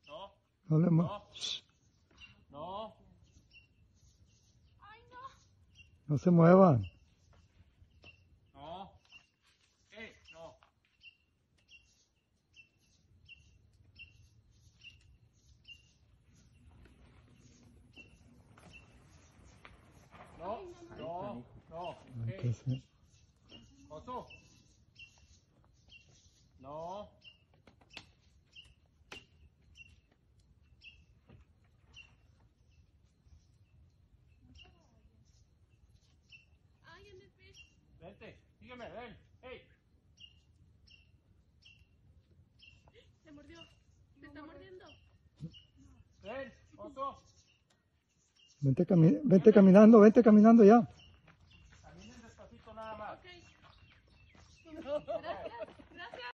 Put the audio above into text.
No. No le No. No. Ay, no. No se muevan. No. No. No. No. No. Hay que hacer. Oso. No. Ay, en el pez. Vente. Sígueme, ven. Hey. Te mordió. Te está mordiendo. Ven, oso. Vente caminando ya.